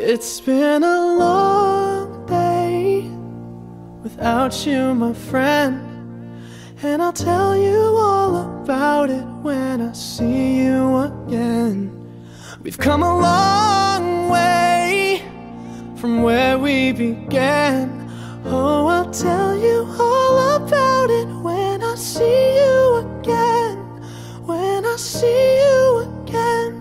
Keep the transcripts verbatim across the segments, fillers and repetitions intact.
It's been a long day without you, my friend, and I'll tell you all about it when I see you again. We've come a long way from where we began. Oh, I'll tell you all about it when I see you again. When I see you again.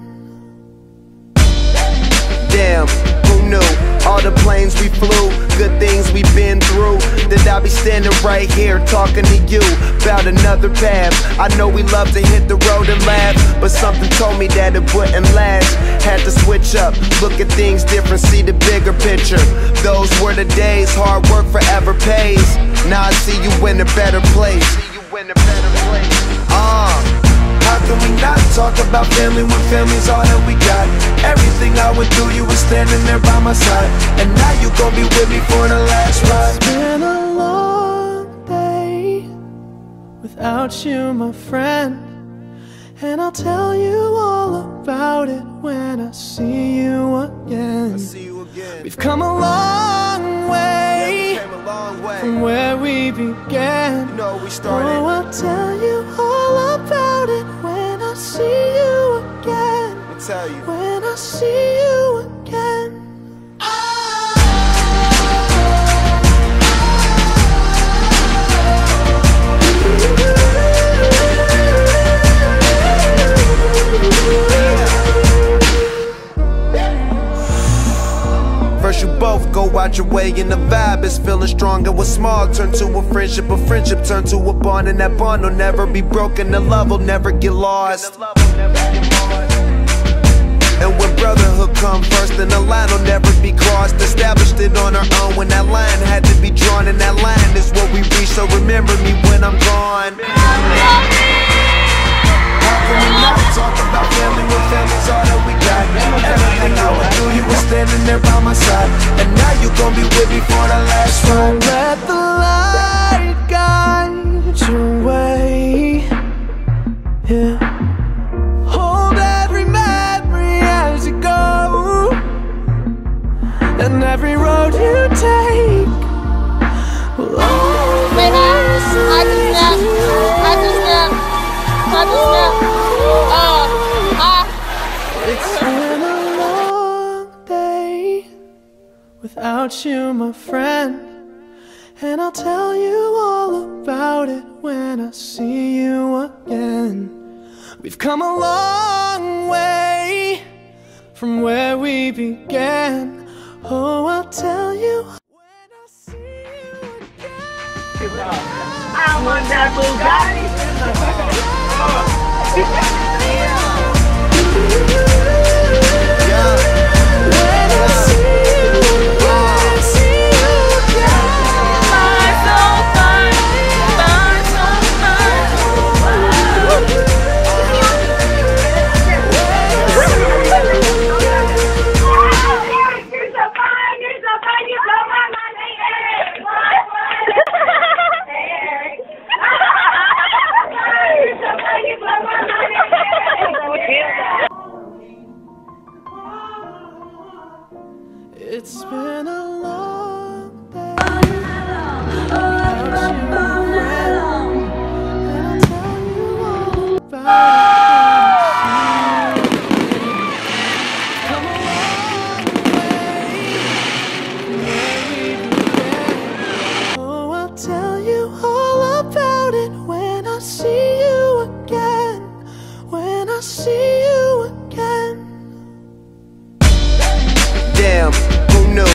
Damn, who knew? All the planes we flew, good things we've been through, that I'll be standing right here talking to you about another path. I know we love to hit the road and laugh, but something told me that it wouldn't last. Had to switch up, look at things different, see the bigger picture. Those were the days, hard work forever pays. Now I see you in a better place. See you in a better place. Uh How can we not talk about family when family's all that we got? Everything I went through, you were standing there by my side, and now you gon' be with me for the last ride. It's been a long day without you, my friend, and I'll tell you all about it when I see you again. I see you again. We've come a long way, yeah, we came a long way from where we began. You know we started. Oh, I'll tell you all about it when I see you again. I'll tell you. When I see you again. First you both go out your way and the vibe is feeling strong, and what's small turn to a friendship, a friendship turn to a bond, and that bond will never be broken, the love will never get lost. And when brotherhood come first, then the line will never be crossed. Established it on our own when that line had to be drawn, and that line is what we reach, so remember me when I'm gone. How can we not talk about family when family's all that we got? Everything I went through, you were standing there by my side, and now you gon' be with me for the last ride. Don't let the light guide your way, yeah. Hold every memory as you go, and every road you take will always I just snap, I just snap, I just snap. Oh, ah. It's been a long day without you, my friend, and I'll tell you all about it when I see you again. We've come a long way from where we began. Oh, I'll tell you when I see you again. I want that Bugatti. It's been a long day. Oh, I'll tell you all about it when I see you again. When I see you again. Damn.